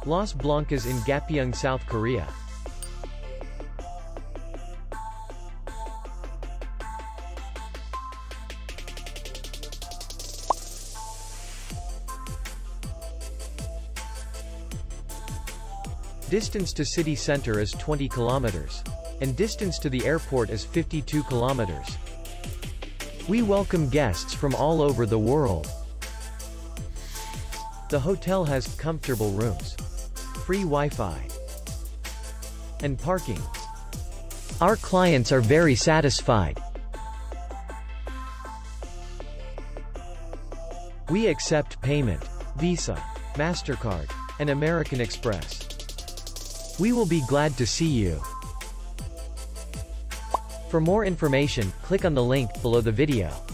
Las Blancas in Gapyeong, South Korea. Distance to city center is 20 kilometers. And distance to the airport is 52 kilometers. We welcome guests from all over the world. The hotel has comfortable rooms, free Wi-Fi, and parking. Our clients are very satisfied. We accept payment, Visa, MasterCard, and American Express. We will be glad to see you. For more information, click on the link below the video.